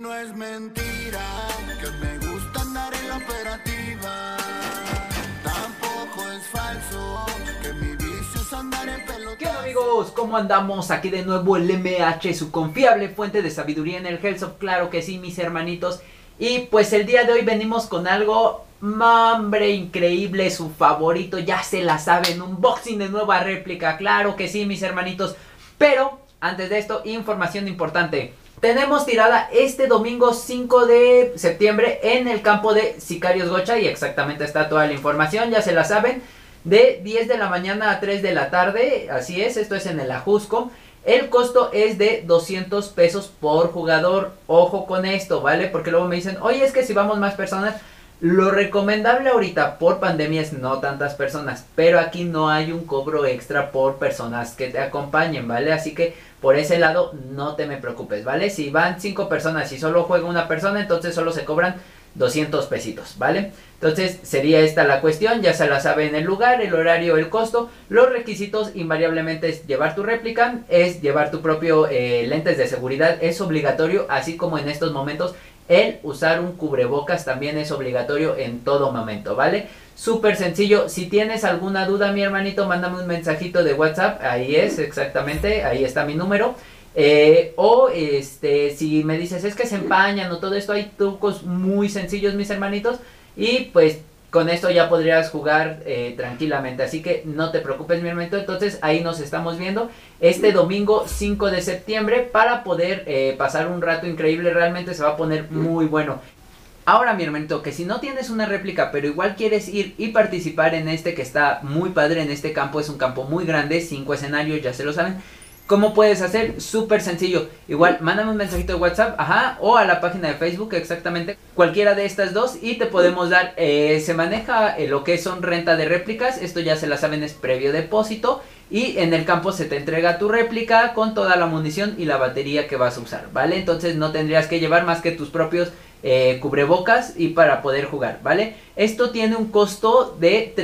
No es mentira que me gusta andar en la operativa. Tampoco es falso que mi vicio es andar en pelotas. ¿Qué onda, amigos? ¿Cómo andamos? Aquí de nuevo el MH, su confiable fuente de sabiduría en el Hellsoft. Claro que sí, mis hermanitos. Y pues el día de hoy venimos con algo, hombre, increíble, su favorito. Ya se la saben, unboxing de nueva réplica. Claro que sí, mis hermanitos. Pero antes de esto, información importante. Tenemos tirada este domingo 5 de septiembre en el campo de Sicarios Gocha. Y exactamente está toda la información, ya se la saben. De 10 de la mañana a 3 de la tarde, así es, esto es en el Ajusco. El costo es de 200 pesos por jugador. Ojo con esto, ¿vale? Porque luego me dicen, oye, es que si vamos más personas, lo recomendable ahorita por pandemia es no tantas personas. Pero aquí no hay un cobro extra por personas que te acompañen, ¿vale? Así que por ese lado no te me preocupes, ¿vale? Si van 5 personas y solo juega una persona, entonces solo se cobran 200 pesitos, ¿vale? Entonces sería esta la cuestión, ya se la saben el lugar, el horario, el costo. Los requisitos invariablemente es llevar tu réplica, es llevar tu propio lentes de seguridad, es obligatorio, así como en estos momentos el usar un cubrebocas también es obligatorio en todo momento, ¿vale? Súper sencillo. Si tienes alguna duda, mi hermanito, mándame un mensajito de WhatsApp, ahí es exactamente, ahí está mi número. Si me dices es que se empañan o todo esto, hay trucos muy sencillos, mis hermanitos, y pues con esto ya podrías jugar tranquilamente, así que no te preocupes, mi hermanito. Entonces ahí nos estamos viendo este domingo 5 de septiembre para poder pasar un rato increíble. Realmente se va a poner muy bueno. Ahora, mi hermanito, que si no tienes una réplica pero igual quieres ir y participar en este que está muy padre, en este campo, es un campo muy grande, 5 escenarios, ya se lo saben. ¿Cómo puedes hacer? Súper sencillo. Igual, mándame un mensajito de WhatsApp, o a la página de Facebook, exactamente. Cualquiera de estas dos y te podemos dar, se maneja lo que son renta de réplicas. Esto ya se la saben, es previo depósito. Y en el campo se te entrega tu réplica con toda la munición y la batería que vas a usar, ¿vale? Entonces no tendrías que llevar más que tus propios cubrebocas y para poder jugar, ¿vale? Esto tiene un costo de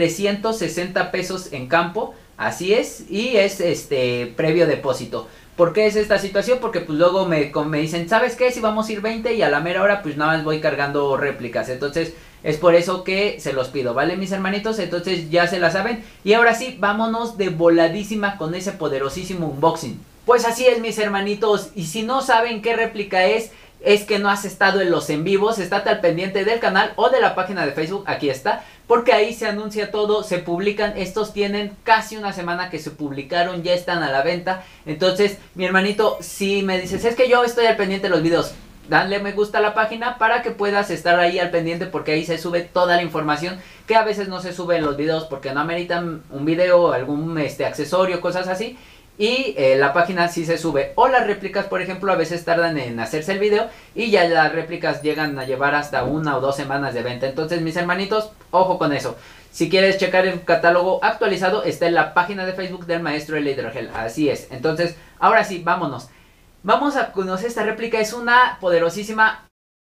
360 pesos en campo. Así es, y es previo depósito. ¿Por qué es esta situación? Porque pues luego me dicen, ¿sabes qué? Si vamos a ir 20 y a la mera hora pues nada más voy cargando réplicas. Entonces es por eso que se los pido, ¿vale, mis hermanitos? Entonces ya se la saben. Y ahora sí, vámonos de voladísima con ese poderosísimo unboxing. Pues así es, mis hermanitos, y si no saben qué réplica es que no has estado en los en vivos. Estate al pendiente del canal o de la página de Facebook, aquí está, porque ahí se anuncia todo, se publican. Estos tienen casi una semana que se publicaron, ya están a la venta. Entonces, mi hermanito, si me dices, es que yo estoy al pendiente de los videos, dale me gusta a la página para que puedas estar ahí al pendiente, porque ahí se sube toda la información que a veces no se sube en los videos porque no ameritan un video, algún accesorio, cosas así. Y la página sí se sube. O las réplicas, por ejemplo, a veces tardan en hacerse el video y ya las réplicas llegan a llevar hasta 1 o 2 semanas de venta. Entonces, mis hermanitos, ojo con eso. Si quieres checar el catálogo actualizado, está en la página de Facebook del maestro El Hidrogel. Así es. Entonces, ahora sí, vámonos. Vamos a conocer esta réplica. Es una poderosísima...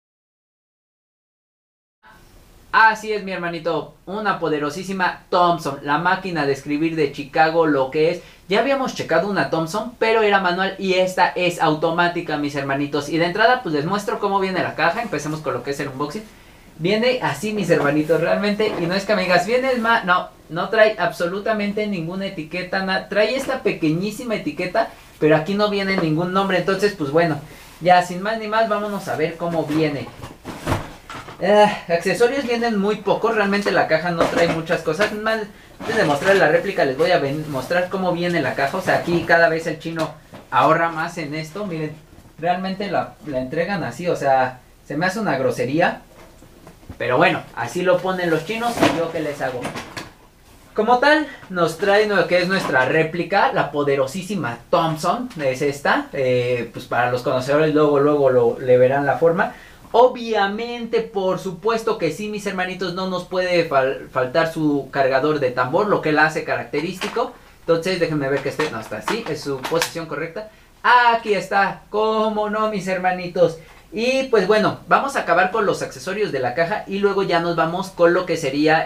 Así es, mi hermanito, una poderosísima Thompson, la máquina de escribir de Chicago, lo que es. Ya habíamos checado una Thompson, pero era manual, y esta es automática, mis hermanitos. Y de entrada, pues les muestro cómo viene la caja. Empecemos con lo que es el unboxing. Viene así, mis hermanitos, realmente, y no es que me digas, viene más, no trae absolutamente ninguna etiqueta, trae esta pequeñísima etiqueta, pero aquí no viene ningún nombre. Entonces, pues bueno, ya sin más ni más, vámonos a ver cómo viene. Accesorios vienen muy pocos, realmente la caja no trae muchas cosas. Más, antes de mostrar la réplica les voy a mostrar cómo viene la caja. O sea, aquí cada vez el chino ahorra más en esto. Miren, realmente la entregan así, o sea, se me hace una grosería. Pero bueno, así lo ponen los chinos y yo qué les hago. Como tal, nos trae lo que es nuestra réplica, la poderosísima Thompson, es esta. Pues para los conocedores luego le verán la forma. Obviamente, por supuesto que sí, mis hermanitos, no nos puede faltar su cargador de tambor, lo que la hace característico. Entonces, déjenme ver que no está así, es su posición correcta. Aquí está, cómo no, mis hermanitos. Y pues bueno, vamos a acabar con los accesorios de la caja y luego ya nos vamos con lo que sería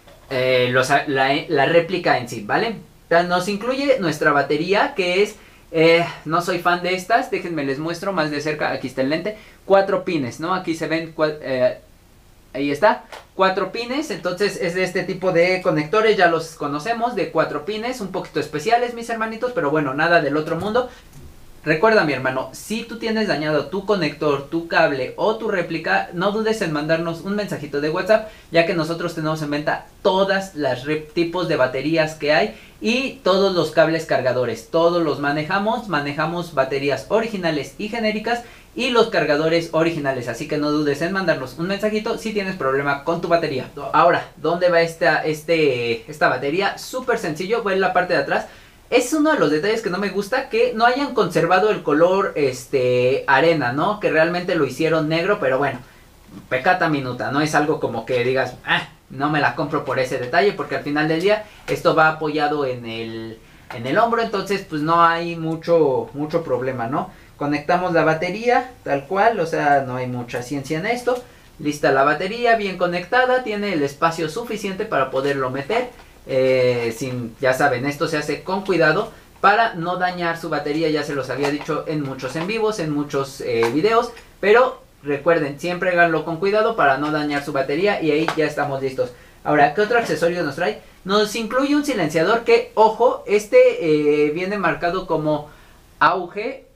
la réplica en sí, ¿vale? Nos incluye nuestra batería, que es No soy fan de estas, déjenme les muestro más de cerca. Aquí está el lente, 4 pines, ¿no? Aquí se ven, ahí está, 4 pines. Entonces es de este tipo de conectores, ya los conocemos, de 4 pines, un poquito especiales mis hermanitos, pero bueno, nada del otro mundo. Recuerda mi hermano, si tú tienes dañado tu conector, tu cable o tu réplica, no dudes en mandarnos un mensajito de WhatsApp, ya que nosotros tenemos en venta todas las tipos de baterías que hay y todos los cables cargadores, todos los manejamos baterías originales y genéricas y los cargadores originales, así que no dudes en mandarnos un mensajito si tienes problema con tu batería. Ahora, ¿dónde va esta batería? Súper sencillo, va en la parte de atrás. Es uno de los detalles que no me gusta, que no hayan conservado el color arena, ¿no? Que realmente lo hicieron negro, pero bueno, pecata minuta, no es algo como que digas, no me la compro por ese detalle, porque al final del día esto va apoyado en el hombro, entonces pues no hay mucho problema, ¿no? Conectamos la batería tal cual, o sea, no hay mucha ciencia en esto. Lista la batería, bien conectada, tiene el espacio suficiente para poderlo meter. Ya saben, esto se hace con cuidado para no dañar su batería, ya se los había dicho en muchos en vivos, en muchos videos, pero recuerden, siempre háganlo con cuidado para no dañar su batería y ahí ya estamos listos. Ahora, ¿qué otro accesorio nos trae? Nos incluye un silenciador que, ojo, viene marcado como auge,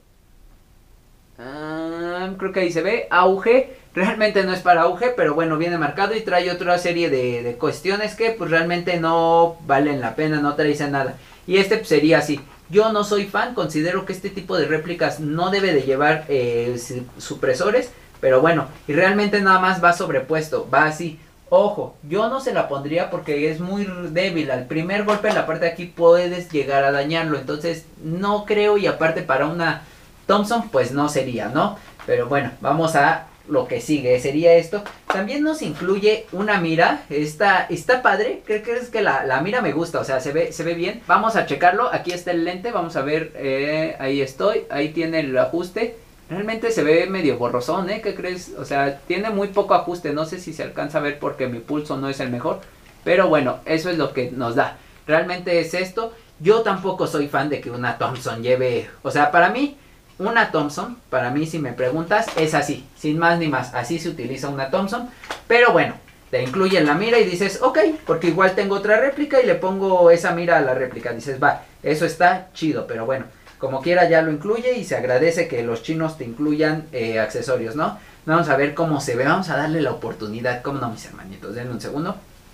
creo que ahí se ve, auge. Realmente no es para auge, pero bueno, viene marcado y trae otra serie de cuestiones que pues realmente no valen la pena, no traen nada. Y pues, sería así. Yo no soy fan, considero que este tipo de réplicas no debe de llevar supresores, pero bueno, y realmente nada más va sobrepuesto, va así. Ojo, yo no se la pondría porque es muy débil, al primer golpe en la parte de aquí puedes llegar a dañarlo, entonces no creo, y aparte para una Thompson pues no sería, ¿no? Pero bueno, vamos a lo que sigue, sería esto. También nos incluye una mira, está padre, creo que es que la mira me gusta, o sea, se ve bien. Vamos a checarlo, aquí está el lente, vamos a ver, ahí estoy, ahí tiene el ajuste. Realmente se ve medio borrosón, ¿qué crees? O sea, tiene muy poco ajuste, no sé si se alcanza a ver porque mi pulso no es el mejor, pero bueno, eso es lo que nos da. Realmente es esto. Yo tampoco soy fan de que una Thompson lleve, o sea, para mí una Thompson, para mí si me preguntas, es así, sin más ni más, así se utiliza una Thompson, pero bueno, te incluyen la mira y dices, ok, porque igual tengo otra réplica y le pongo esa mira a la réplica, dices, va, eso está chido, pero bueno, como quiera ya lo incluye y se agradece que los chinos te incluyan accesorios, ¿no? Vamos a ver cómo se ve, vamos a darle la oportunidad, cómo no mis hermanitos, denme un segundo.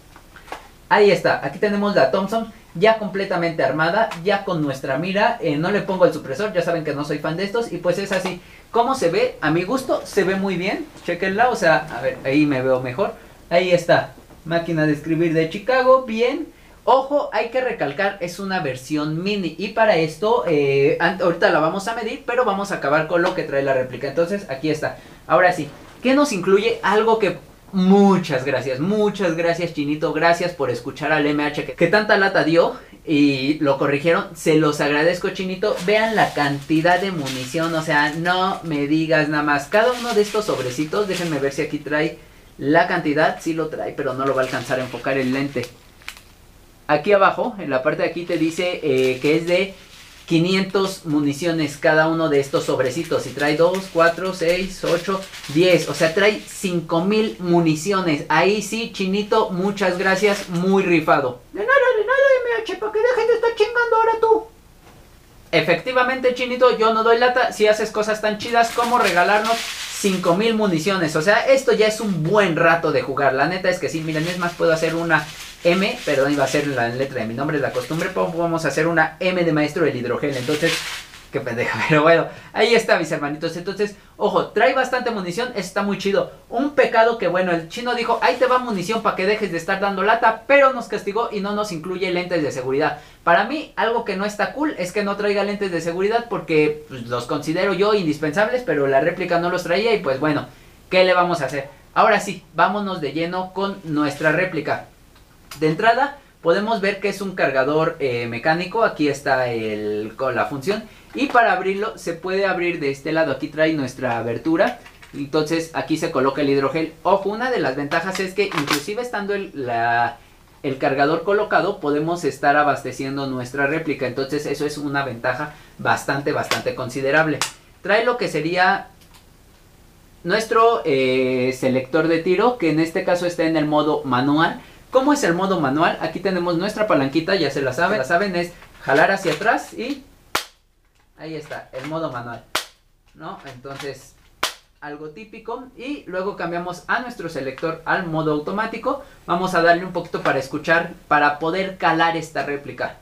Ahí está, aquí tenemos la Thompson ya completamente armada, ya con nuestra mira, no le pongo el supresor, ya saben que no soy fan de estos, y pues es así. ¿Cómo se ve? A mi gusto se ve muy bien, chequenla, o sea, a ver, ahí me veo mejor. Ahí está, máquina de escribir de Chicago, bien. Ojo, hay que recalcar, es una versión mini, y para esto, ahorita la vamos a medir, pero vamos a acabar con lo que trae la réplica. Entonces, aquí está. Ahora sí, ¿qué nos incluye? Algo que... muchas gracias Chinito, gracias por escuchar al MH que tanta lata dio y lo corrigieron, se los agradezco Chinito. Vean la cantidad de munición, o sea, no me digas nada más, cada uno de estos sobrecitos, déjenme ver si aquí trae la cantidad, sí lo trae, pero no lo va a alcanzar a enfocar el lente. Aquí abajo, en la parte de aquí te dice que es de 500 municiones cada uno de estos sobrecitos. Y trae 2, 4, 6, 8, 10. O sea, trae 5000 municiones. Ahí sí, Chinito, muchas gracias. Muy rifado. De nada, MH, para que dejes de estar chingando ahora tú. Efectivamente, Chinito, yo no doy lata si haces cosas tan chidas como regalarnos 5000 municiones. O sea, esto ya es un buen rato de jugar. La neta es que sí, miren, es más, puedo hacer una M, perdón, iba a ser la letra de mi nombre, es la costumbre, vamos a hacer una M de maestro del hidrogel, entonces, qué pendeja, pero bueno, ahí está mis hermanitos. Entonces, ojo, trae bastante munición, está muy chido. Un pecado que bueno, el chino dijo, ahí te va munición para que dejes de estar dando lata, pero nos castigó y no nos incluye lentes de seguridad. Para mí, algo que no está cool es que no traiga lentes de seguridad porque pues, los considero yo indispensables, pero la réplica no los traía y pues bueno, ¿qué le vamos a hacer? Ahora sí, vámonos de lleno con nuestra réplica. De entrada podemos ver que es un cargador mecánico, aquí está con la función, y para abrirlo se puede abrir de este lado, aquí trae nuestra abertura, entonces aquí se coloca el hidrogel. Ojo, una de las ventajas es que inclusive estando el el cargador colocado, podemos estar abasteciendo nuestra réplica. Entonces eso es una ventaja bastante considerable. Trae lo que sería nuestro selector de tiro, que en este caso está en el modo manual. ¿Cómo es el modo manual? Aquí tenemos nuestra palanquita, ya se la saben, es jalar hacia atrás y ahí está, el modo manual, ¿no? Entonces, algo típico. Y luego cambiamos a nuestro selector al modo automático. Vamos a darle un poquito para escuchar, para poder calar esta réplica.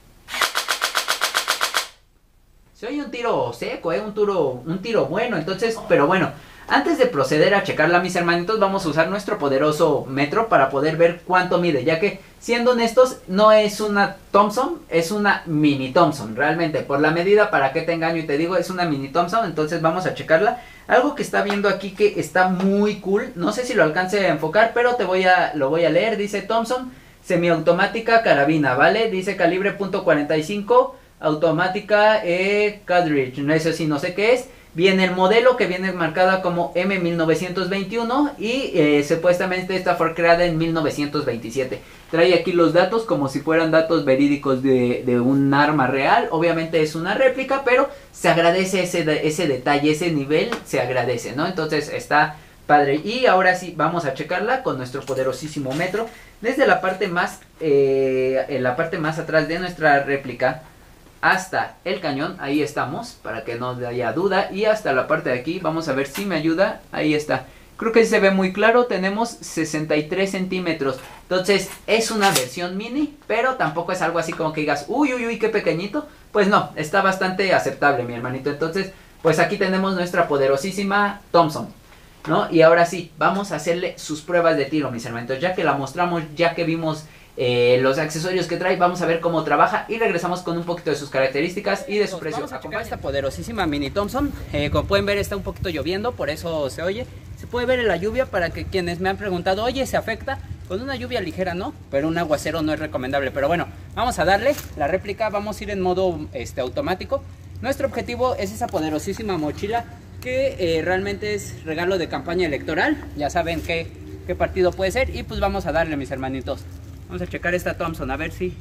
Se oye un tiro seco, un tiro bueno. Entonces, pero bueno, antes de proceder a checarla, mis hermanitos, vamos a usar nuestro poderoso metro para poder ver cuánto mide, ya que, siendo honestos, no es una Thompson, es una mini Thompson, realmente. Por la medida, para qué te engaño y te digo, es una mini Thompson. Entonces vamos a checarla. Algo que está viendo aquí que está muy cool, no sé si lo alcance a enfocar, pero lo voy a leer. Dice Thompson semiautomática carabina, ¿vale? Dice calibre .45, automática cartridge, no sé si no sé qué es. Viene el modelo, que viene marcada como M1921 y supuestamente esta fue creada en 1927. Trae aquí los datos como si fueran datos verídicos de un arma real. Obviamente es una réplica, pero se agradece ese detalle, ese nivel se agradece, ¿no? Entonces está padre. Y ahora sí, vamos a checarla con nuestro poderosísimo metro. Desde la parte más atrás de nuestra réplica hasta el cañón, ahí estamos, para que no haya duda. Y hasta la parte de aquí, vamos a ver si me ayuda. Ahí está, creo que se ve muy claro. Tenemos 63 centímetros. Entonces es una versión mini, pero tampoco es algo así como que digas, uy, qué pequeñito. Pues no, está bastante aceptable, mi hermanito. Entonces, pues aquí tenemos nuestra poderosísima Thompson, ¿no? Y ahora sí, vamos a hacerle sus pruebas de tiro, mis hermanitos. Ya que la mostramos, ya que vimos los accesorios que trae, vamos a ver cómo trabaja y regresamos con un poquito de sus características y de su precio. Vamos a checar esta poderosísima mini Thompson. Como pueden ver, está un poquito lloviendo, por eso se oye. Se puede ver en la lluvia, para que quienes me han preguntado, oye, ¿se afecta? Con una lluvia ligera no, pero un aguacero no es recomendable. Pero bueno, vamos a darle la réplica, vamos a ir en modo automático. Nuestro objetivo es esa poderosísima mochila que realmente es regalo de campaña electoral. Ya saben qué partido puede ser, y pues vamos a darle, mis hermanitos. Vamos a checar esta Thompson, a ver si...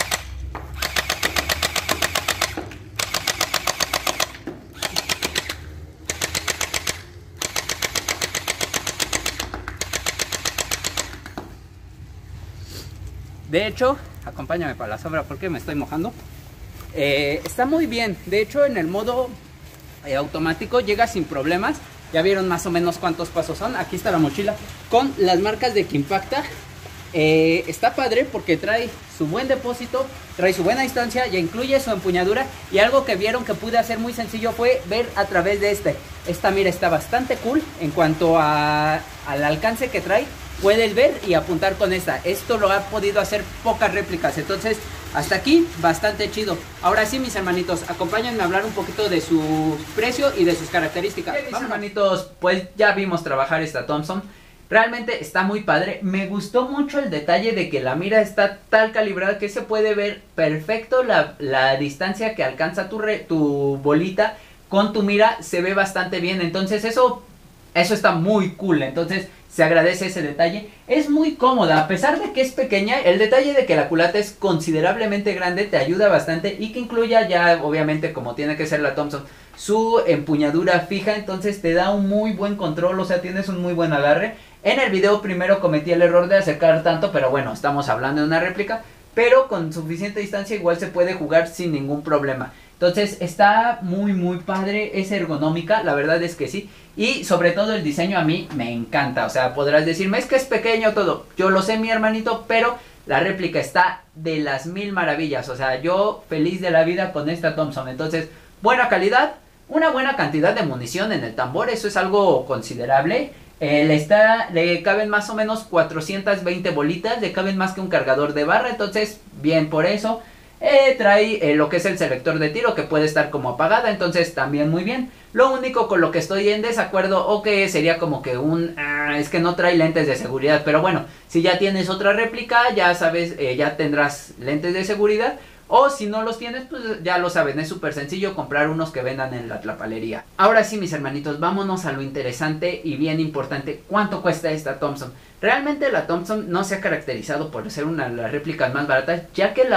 De hecho, acompáñame para la sombra porque me estoy mojando. Está muy bien. De hecho, en el modo automático llega sin problemas. Ya vieron más o menos cuántos pasos son. Aquí está la mochila con las marcas de que impacta. Está padre porque trae su buen depósito, trae su buena distancia, ya incluye su empuñadura. Y algo que vieron que pude hacer muy sencillo fue ver a través de esta mira. Está bastante cool en cuanto al alcance que trae. Puedes ver y apuntar con esta. Esto lo ha podido hacer pocas réplicas. Entonces, hasta aquí, bastante chido. Ahora sí, mis hermanitos, acompáñenme a hablar un poquito de su precio y de sus características. Mis hermanitos, pues ya vimos trabajar esta Thompson. Realmente está muy padre. Me gustó mucho el detalle de que la mira está tal calibrada que se puede ver perfecto la distancia que alcanza tu bolita con tu mira. Se ve bastante bien. Entonces eso está muy cool. Entonces se agradece ese detalle. Es muy cómoda, a pesar de que es pequeña. El detalle de que la culata es considerablemente grande te ayuda bastante. Y que incluya ya, obviamente, como tiene que ser la Thompson, su empuñadura fija. Entonces te da un muy buen control, o sea, tienes un muy buen agarre. En el video primero cometí el error de acercar tanto, pero bueno, estamos hablando de una réplica. Pero con suficiente distancia igual se puede jugar sin ningún problema. Entonces está muy padre, es ergonómica, la verdad es que sí. Y sobre todo el diseño a mí me encanta. O sea, podrás decirme, es que es pequeño todo. Yo lo sé, mi hermanito, pero la réplica está de las mil maravillas. O sea, yo feliz de la vida con esta Thompson. Entonces, buena calidad, una buena cantidad de munición en el tambor, eso es algo considerable. Le caben más o menos 420 bolitas, le caben más que un cargador de barra, entonces bien por eso. Trae lo que es el selector de tiro, que puede estar como apagada, entonces también muy bien. Lo único con lo que estoy en desacuerdo, o que sería como que es que no trae lentes de seguridad. Pero bueno, si ya tienes otra réplica, ya sabes, ya tendrás lentes de seguridad. O si no los tienes, pues ya lo saben, es súper sencillo comprar unos que vendan en la tlapalería. Ahora sí, mis hermanitos, vámonos a lo interesante y bien importante. ¿Cuánto cuesta esta Thompson? Realmente la Thompson no se ha caracterizado por ser una de las réplicas más baratas, ya que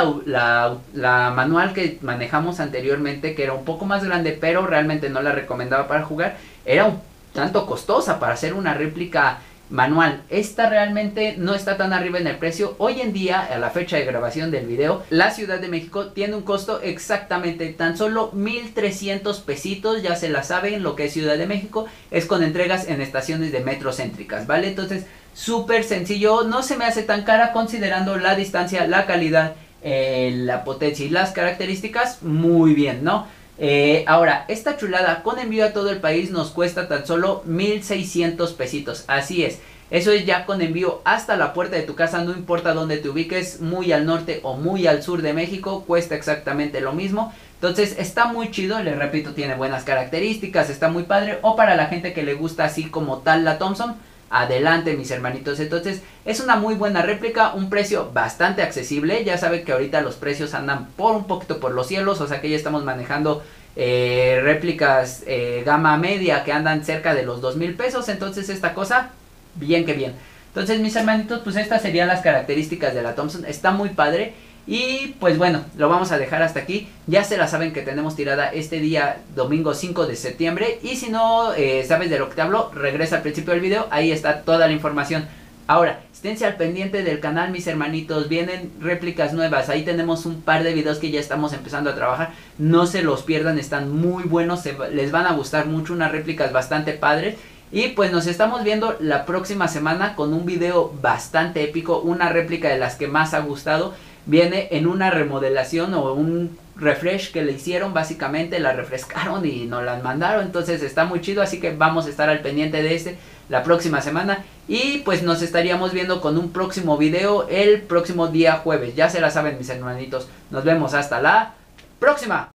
la manual que manejamos anteriormente, que era un poco más grande, pero realmente no la recomendaba para jugar, era un tanto costosa para hacer una réplica manual. Esta realmente no está tan arriba en el precio. Hoy en día, a la fecha de grabación del video, la Ciudad de México tiene un costo exactamente tan solo 1,300 pesitos. Ya se la saben, lo que es Ciudad de México es con entregas en estaciones de metro céntricas, ¿vale? Entonces, súper sencillo, no se me hace tan cara considerando la distancia, la calidad, la potencia y las características. Muy bien, ¿no? Ahora, esta chulada con envío a todo el país nos cuesta tan solo 1,600 pesitos. Así es, eso es ya con envío hasta la puerta de tu casa, no importa dónde te ubiques, muy al norte o muy al sur de México, cuesta exactamente lo mismo. Entonces está muy chido, les repito, tiene buenas características, está muy padre. O para la gente que le gusta así como tal la Thompson, adelante mis hermanitos. Entonces es una muy buena réplica, un precio bastante accesible. Ya saben que ahorita los precios andan por un poquito por los cielos, o sea que ya estamos manejando réplicas gama media que andan cerca de los 2,000 pesos. Entonces esta cosa, bien que bien. Entonces mis hermanitos, pues estas serían las características de la Thompson. Está muy padre. Y pues bueno, lo vamos a dejar hasta aquí. Ya se la saben que tenemos tirada este día domingo 5 de septiembre. Y si no sabes de lo que te hablo, regresa al principio del video, ahí está toda la información. Ahora, esténse al pendiente del canal mis hermanitos, vienen réplicas nuevas. Ahí tenemos un par de videos que ya estamos empezando a trabajar. No se los pierdan, están muy buenos, les van a gustar mucho, unas réplicas bastante padres. Y pues nos estamos viendo la próxima semana con un video bastante épico, una réplica de las que más ha gustado. Viene en una remodelación o un refresh que le hicieron, básicamente la refrescaron y nos las mandaron. Entonces está muy chido, así que vamos a estar al pendiente de la próxima semana. Y pues nos estaríamos viendo con un próximo video el próximo día jueves. Ya se la saben mis hermanitos, nos vemos hasta la próxima.